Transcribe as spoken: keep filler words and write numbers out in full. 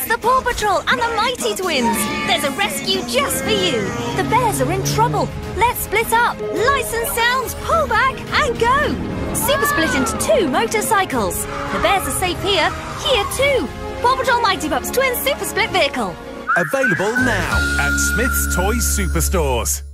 It's the Paw Patrol and the Mighty Twins! There's a rescue just for you! The bears are in trouble! Let's split up! Lights and sounds, pull back and go! Super split into two motorcycles! The bears are safe here, here too! Paw Patrol Mighty Pups Twins Super Split Vehicle! Available now at Smyths Toys Superstores.